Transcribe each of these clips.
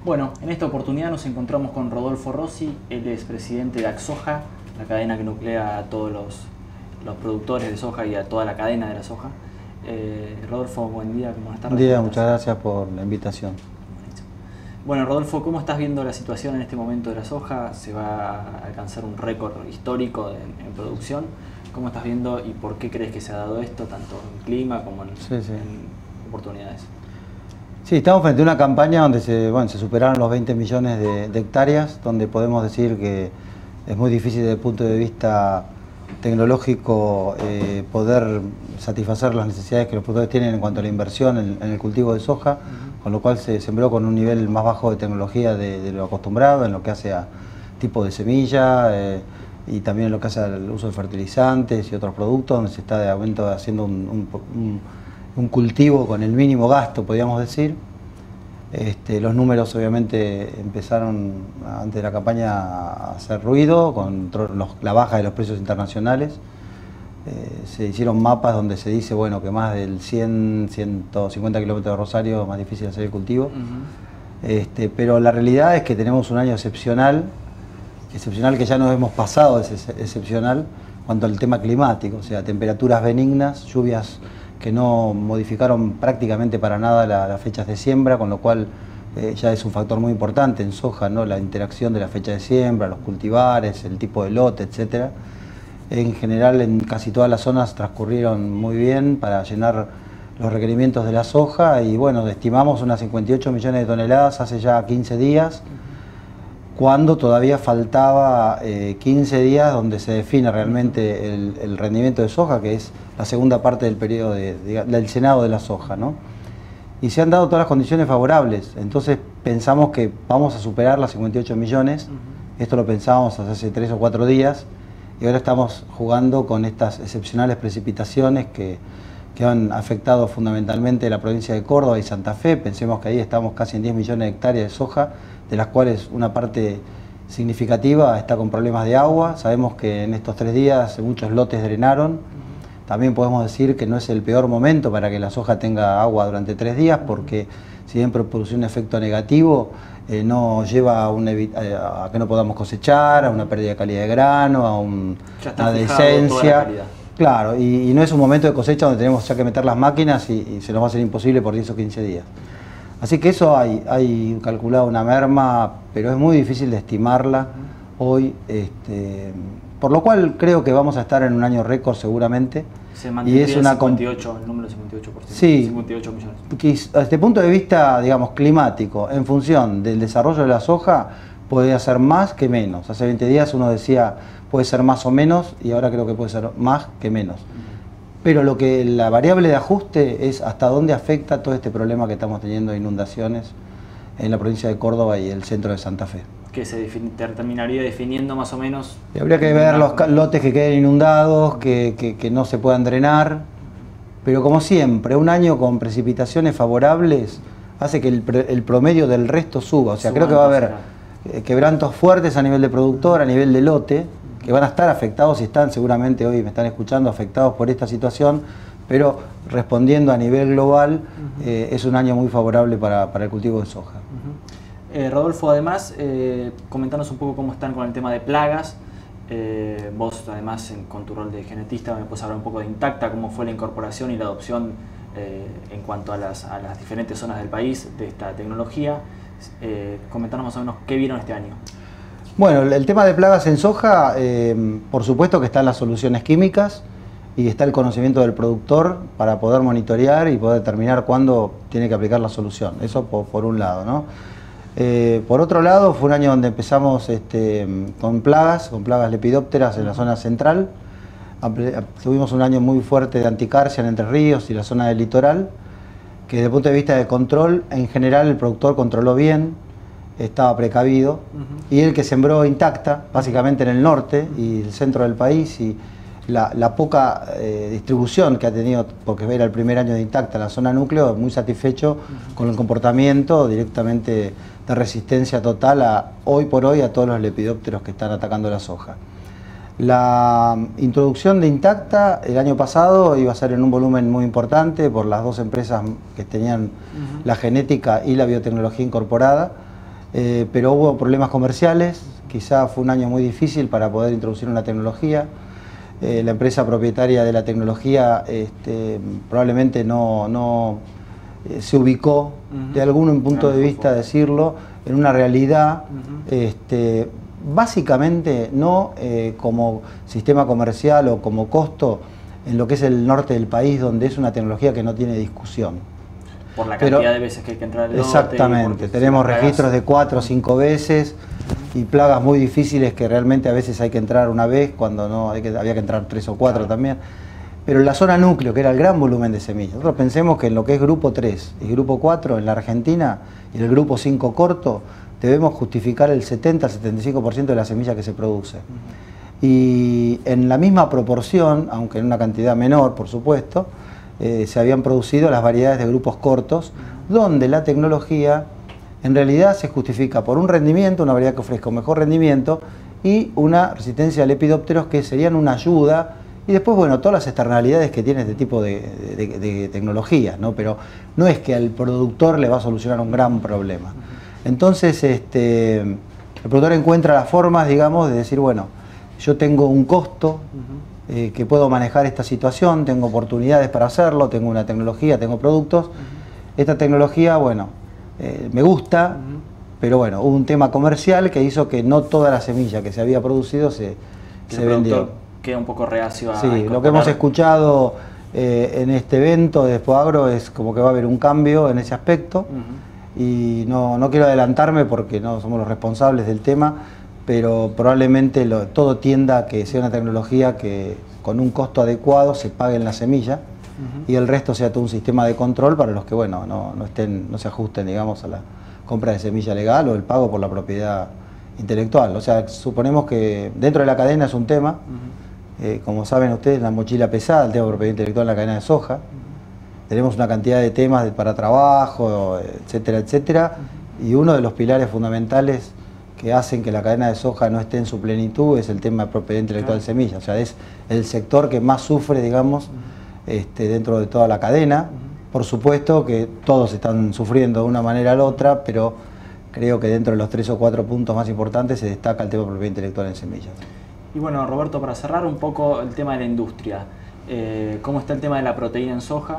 Bueno, en esta oportunidad nos encontramos con Rodolfo Rossi, él es presidente de Axoja, la cadena que nuclea a todos los productores de soja y a toda la cadena de la soja. Rodolfo, buen día, buenas tardes. Buen día, muchas gracias por la invitación. Bueno, Rodolfo, ¿cómo estás viendo la situación en este momento de la soja? Se va a alcanzar un récord histórico en producción. ¿Cómo estás viendo y por qué crees que se ha dado esto, tanto en clima como en oportunidades? Sí, estamos frente a una campaña donde se superaron los 20 millones de hectáreas, donde podemos decir que es muy difícil desde el punto de vista tecnológico poder satisfacer las necesidades que los productores tienen en cuanto a la inversión en el cultivo de soja, con lo cual se sembró con un nivel más bajo de tecnología de lo acostumbrado, en lo que hace a tipo de semilla y también en lo que hace al uso de fertilizantes y otros productos, donde se está de aumento haciendo un cultivo con el mínimo gasto, podríamos decir. Los números obviamente empezaron antes de la campaña a hacer ruido con la baja de los precios internacionales. Se hicieron mapas donde se dice bueno, que más del 150 kilómetros de Rosario es más difícil hacer el cultivo. Pero la realidad es que tenemos un año excepcional que ya nos hemos pasado, es excepcional en cuanto al tema climático, o sea, temperaturas benignas, lluvias que no modificaron prácticamente para nada las fechas de siembra, con lo cual ya es un factor muy importante en soja, ¿no? La interacción de la fecha de siembra, los cultivares, el tipo de lote, etc. En general, en casi todas las zonas transcurrieron muy bien para llenar los requerimientos de la soja y bueno, estimamos unas 58 millones de toneladas hace ya 15 días, cuando todavía faltaba 15 días donde se define realmente el rendimiento de soja, que es la segunda parte del periodo del cenado de la soja, ¿no? Y se han dado todas las condiciones favorables, entonces pensamos que vamos a superar las 58 millones, esto lo pensábamos hace 3 o 4 días, y ahora estamos jugando con estas excepcionales precipitaciones que han afectado fundamentalmente la provincia de Córdoba y Santa Fe. Pensemos que ahí estamos casi en 10 millones de hectáreas de soja, de las cuales una parte significativa está con problemas de agua. Sabemos que en estos 3 días muchos lotes drenaron. También podemos decir que no es el peor momento para que la soja tenga agua durante 3 días, porque si bien produce un efecto negativo, no lleva a que no podamos cosechar, a una pérdida de calidad de grano, a una dehiscencia. Claro, y no es un momento de cosecha donde tenemos ya que meter las máquinas y se nos va a hacer imposible por 10 o 15 días. Así que eso hay calculado una merma, pero es muy difícil de estimarla hoy, por lo cual creo que vamos a estar en un año récord seguramente. Se mantendría el número de 58%. Sí, 58 millones. Desde este punto de vista, digamos, climático, en función del desarrollo de la soja, puede ser más que menos. Hace 20 días uno decía puede ser más o menos y ahora creo que puede ser más que menos. Pero la variable de ajuste es hasta dónde afecta todo este problema que estamos teniendo de inundaciones en la provincia de Córdoba y el centro de Santa Fe. Que se terminaría definiendo más o menos. Y habría que ver los lotes que queden inundados, que no se puedan drenar, pero como siempre, un año con precipitaciones favorables hace que el promedio del resto suba. O sea, creo que va a haber quebrantos fuertes a nivel de productor, a nivel de lote, que van a estar afectados y están seguramente hoy, me están escuchando, afectados por esta situación, pero respondiendo a nivel global, es un año muy favorable para el cultivo de soja. Rodolfo, además, comentanos un poco cómo están con el tema de plagas. Vos, además, con tu rol de genetista, me puedes hablar un poco de Intacta, cómo fue la incorporación y la adopción en cuanto a las diferentes zonas del país de esta tecnología. Comentanos más o menos qué vieron este año. Bueno, el tema de plagas en soja, por supuesto que están las soluciones químicas y está el conocimiento del productor para poder monitorear y poder determinar cuándo tiene que aplicar la solución. Eso por un lado, ¿no? Por otro lado, fue un año donde empezamos con plagas lepidópteras en la zona central. Tuvimos un año muy fuerte de anticarcia en Entre Ríos y la zona del litoral, que desde el punto de vista de control, en general el productor controló bien, estaba precavido, y el que sembró Intacta, básicamente en el norte y el centro del país, y la poca distribución que ha tenido, porque era el primer año de Intacta en la zona núcleo, muy satisfecho con el comportamiento directamente de resistencia total hoy por hoy a todos los lepidópteros que están atacando la soja. La introducción de Intacta el año pasado iba a ser en un volumen muy importante por las dos empresas que tenían la genética y la biotecnología incorporada. pero hubo problemas comerciales, quizá fue un año muy difícil para poder introducir una tecnología. La empresa propietaria de la tecnología probablemente no se ubicó, de algún punto de vista decirlo, en una realidad, básicamente no como sistema comercial o como costo en lo que es el norte del país, donde es una tecnología que no tiene discusión. Por la cantidad de veces que hay que entrar al norte. Exactamente, tenemos registros de 4 o 5 veces y plagas muy difíciles que realmente a veces hay que entrar una vez, cuando no había que entrar 3 o 4 también. Pero en la zona núcleo, que era el gran volumen de semillas, nosotros pensemos que en lo que es grupo 3 y grupo 4 en la Argentina y el grupo 5 corto, debemos justificar el 70 al 75% de la semilla que se produce. Y en la misma proporción, aunque en una cantidad menor, por supuesto, se habían producido las variedades de grupos cortos, donde la tecnología en realidad se justifica por un rendimiento, una variedad que ofrezca un mejor rendimiento y una resistencia a lepidópteros que serían una ayuda, y después, bueno, todas las externalidades que tiene este tipo de tecnologías, ¿no? Pero no es que al productor le va a solucionar un gran problema. Entonces, el productor encuentra las formas, digamos, de decir, bueno, yo tengo un costo que puedo manejar esta situación, tengo oportunidades para hacerlo, tengo una tecnología, tengo productos. Esta tecnología, bueno, me gusta, pero bueno, hubo un tema comercial que hizo que no toda la semilla que se había producido se vendió. Queda un poco reacio a Sí, lo que hemos escuchado en este evento de Expoagro es como que va a haber un cambio en ese aspecto. Y no quiero adelantarme porque no somos los responsables del tema, pero probablemente todo tienda a que sea una tecnología que con un costo adecuado se pague en la semilla y el resto sea todo un sistema de control para los que, bueno, no se ajusten, digamos, a la compra de semilla legal o el pago por la propiedad intelectual. O sea, suponemos que dentro de la cadena es un tema, como saben ustedes, la mochila pesada, el tema de propiedad intelectual en la cadena de soja. Tenemos una cantidad de temas para trabajo, etcétera, etcétera, y uno de los pilares fundamentales que hacen que la cadena de soja no esté en su plenitud es el tema de propiedad intelectual de semillas. O sea, es el sector que más sufre, digamos, dentro de toda la cadena. Por supuesto que todos están sufriendo de una manera u otra, pero creo que dentro de los 3 o 4 puntos más importantes se destaca el tema de propiedad intelectual en semillas. Y bueno, Roberto, para cerrar un poco el tema de la industria, ¿cómo está el tema de la proteína en soja?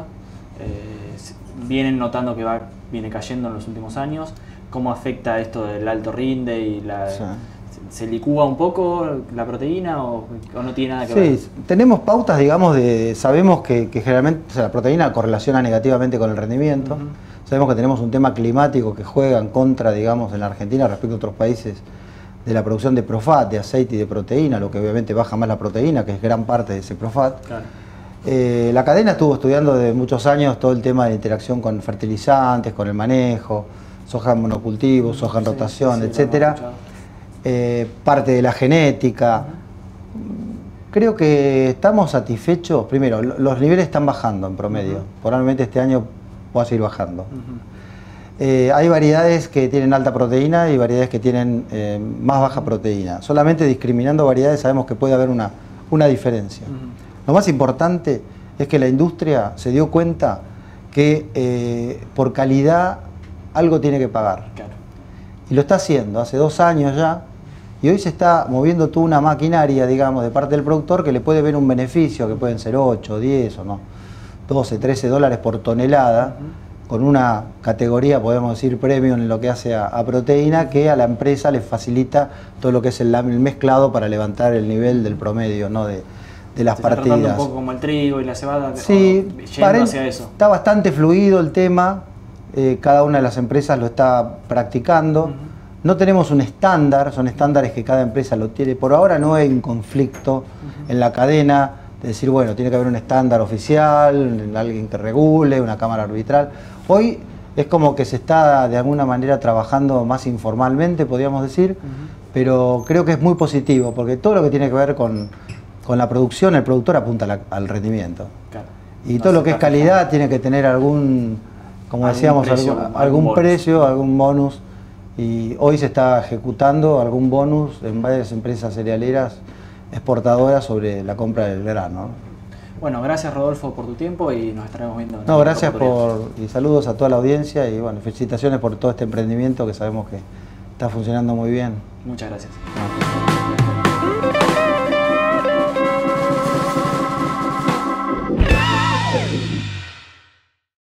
Vienen notando que viene cayendo en los últimos años. ¿Cómo afecta esto del alto rinde y se licúa un poco la proteína o no tiene nada que ver? Sí, tenemos pautas, digamos, sabemos que generalmente la proteína correlaciona negativamente con el rendimiento. Sabemos que tenemos un tema climático que juega en contra, digamos, en la Argentina respecto a otros países de la producción de Profat, de aceite y de proteína, lo que obviamente baja más la proteína, que es gran parte de ese Profat. Claro. La cadena estuvo estudiando de muchos años todo el tema de interacción con fertilizantes, con el manejo, soja en monocultivo, soja en rotación, etcétera. Parte de la genética. Creo que estamos satisfechos. Primero, los niveles están bajando en promedio. Probablemente este año pueda seguir bajando. Hay variedades que tienen alta proteína y variedades que tienen más baja proteína. Solamente discriminando variedades sabemos que puede haber una diferencia. Lo más importante es que la industria se dio cuenta que por calidad algo tiene que pagar. Claro. Y lo está haciendo hace 2 años ya, y hoy se está moviendo toda una maquinaria, digamos, de parte del productor que le puede ver un beneficio, que pueden ser 8, 10 o no, 12, 13 dólares por tonelada, con una categoría, podemos decir, premium en lo que hace a proteína, que a la empresa le facilita todo lo que es el mezclado para levantar el nivel del promedio, ¿no? de las partidas. Un poco como el trigo y la cebada, sí, yendo hacia eso. Está bastante fluido el tema, cada una de las empresas lo está practicando. No tenemos un estándar, son estándares que cada empresa lo tiene. Por ahora no hay un conflicto en la cadena de decir, bueno, tiene que haber un estándar oficial, alguien que regule, una cámara arbitral. Hoy es como que se está de alguna manera trabajando más informalmente, podríamos decir, pero creo que es muy positivo, porque todo lo que tiene que ver con la producción, el productor apunta al rendimiento. Claro. Y todo lo que es calidad tiene que tener algún, como decíamos, algún precio, algún bonus. Y hoy se está ejecutando algún bonus en varias empresas cerealeras exportadoras sobre la compra del grano. Bueno, gracias Rodolfo por tu tiempo y nos estaremos viendo. No, gracias y saludos a toda la audiencia y bueno, felicitaciones por todo este emprendimiento que sabemos que está funcionando muy bien. Muchas gracias. No.